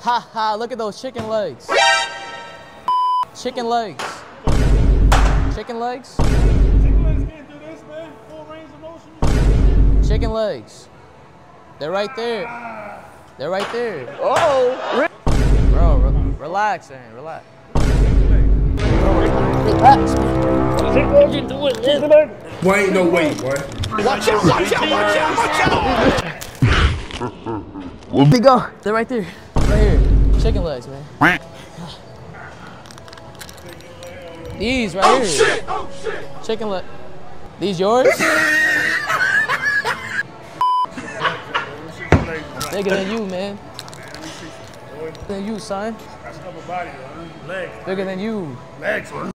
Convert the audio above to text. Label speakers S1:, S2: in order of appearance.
S1: Ha ha, look at those chicken legs. Chicken legs. Chicken legs?
S2: Chicken legs can't do this, man. Full range of motion.
S1: Chicken legs. They're right there. They're right there.
S3: Oh!
S1: Bro, relax, man. Relax. Relax, man.
S4: Boy, ain't no way, boy.
S3: Watch out, watch out, watch out, watch out!
S1: There you go. They're right there. Right here. Chicken legs, man. These right here.
S3: Shit! Oh shit!
S1: Chicken leg. These yours? Bigger than you, man. Bigger than you, son.
S2: That's upper body, legs.
S1: Bigger than you.
S2: Legs, man.